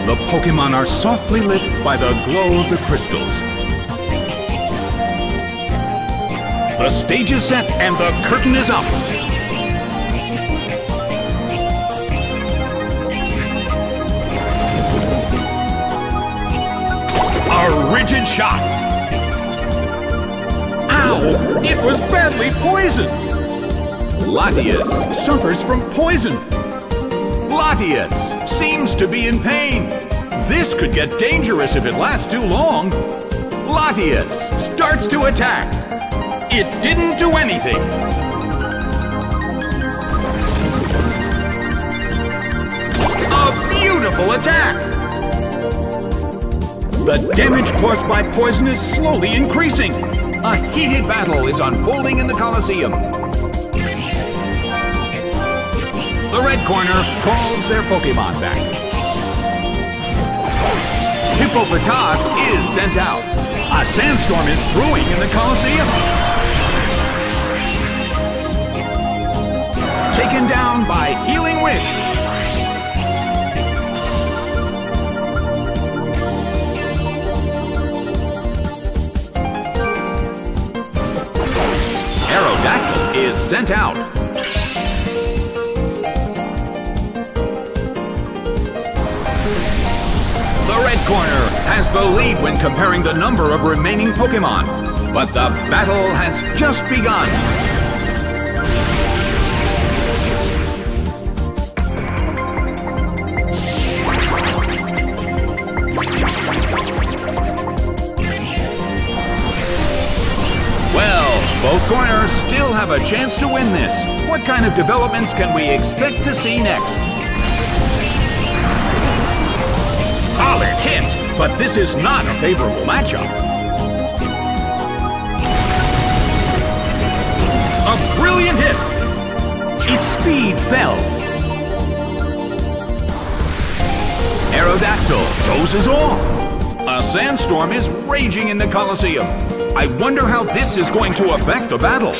The Pokémon are softly lit by the glow of the crystals. The stage is set and the curtain is up. A rigid shot. Ow! It was badly poisoned. Latias suffers from poison. Latias seems to be in pain. This could get dangerous if it lasts too long. Latias starts to attack. It didn't do anything. A beautiful attack. The damage caused by poison is slowly increasing. A heated battle is unfolding in the Colosseum. The red corner calls their Pokémon back. Hippopotas is sent out. A sandstorm is brewing in the Colosseum. Taken down by Healing Wish. Aerodactyl is sent out. The red corner has the lead when comparing the number of remaining Pokémon, but the battle has just begun. Well, both corners still have a chance to win this. What kind of developments can we expect to see next? Solid hit, but this is not a favorable matchup. A brilliant hit. Its speed fell. Aerodactyl dozes off. A sandstorm is raging in the Colosseum. I wonder how this is going to affect the battle.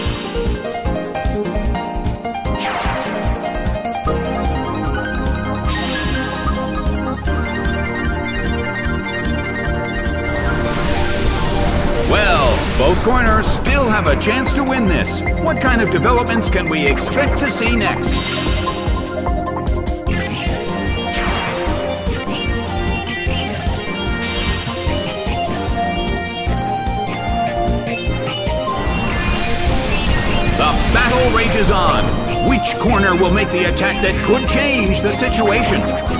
Both corners still have a chance to win this. What kind of developments can we expect to see next? The battle rages on. Which corner will make the attack that could change the situation?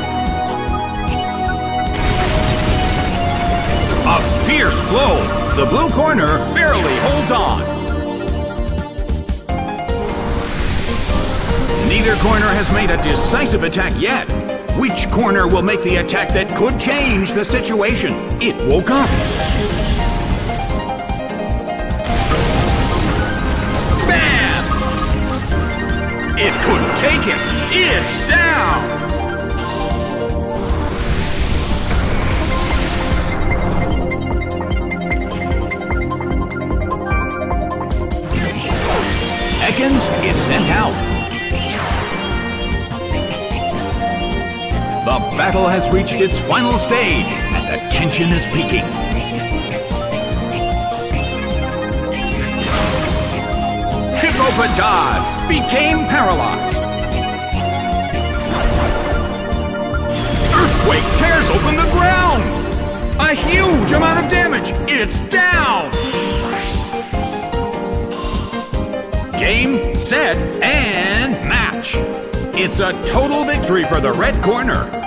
A fierce blow. The blue corner barely holds on. Neither corner has made a decisive attack yet. Which corner will make the attack that could change the situation? It woke up. Bam! It couldn't take him. It's down. Ekans is sent out. The battle has reached its final stage, and the tension is peaking. Hippopotas became paralyzed. Earthquake tears open the ground. A huge amount of damage. It's down. Game, set, and match. It's a total victory for the red corner.